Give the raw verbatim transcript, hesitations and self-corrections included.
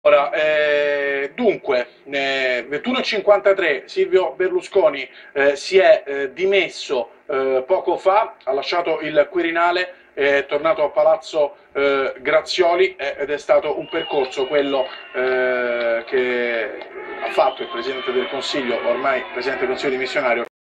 Allora, eh, dunque, eh, ventuno e cinquantatré Silvio Berlusconi eh, si è eh, dimesso eh, poco fa, ha lasciato il Quirinale, è tornato a Palazzo eh, Grazioli eh, ed è stato un percorso quello eh, che ha fatto il Presidente del Consiglio, ormai Presidente del Consiglio dimissionario,